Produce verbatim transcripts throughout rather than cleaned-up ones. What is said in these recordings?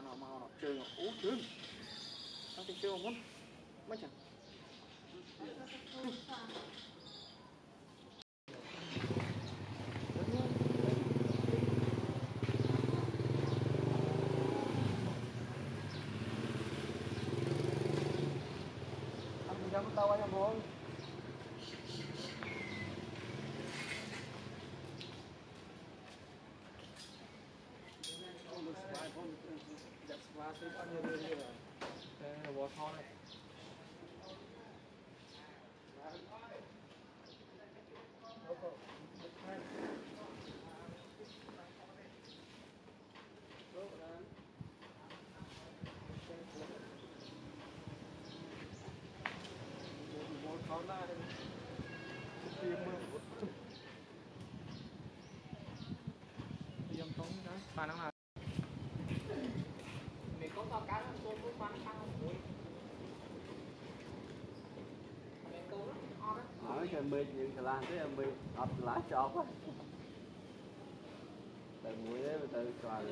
nó mau nó chơi nó ú trứng nó thì chơi muốn mấy chẳng anh ra tao anh muốn that's why tôi ăn nhiều nhiều rồi đây là bò thon này bò thon này tiêm tiêm không đó phản năng nào mình có tao cá nó tôi cũng phản năng không ở cái mì những cái lan cái mì ập lá chọp á từ mũi đấy từ xoài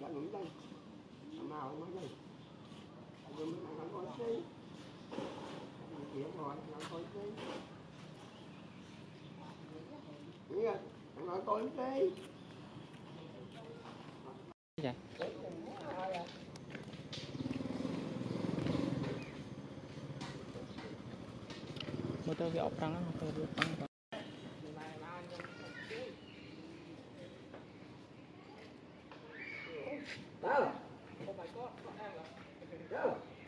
nghỉ đây. Nào mới đây. Rồi mình ăn coi đi. Chuyện rồi, ăn coi đi. Nghĩ rồi, ăn coi đi. Dạ. Motor cái ốc răng á, motor cái ốc răng. Đâu? Oh my god, có em à? Đâu?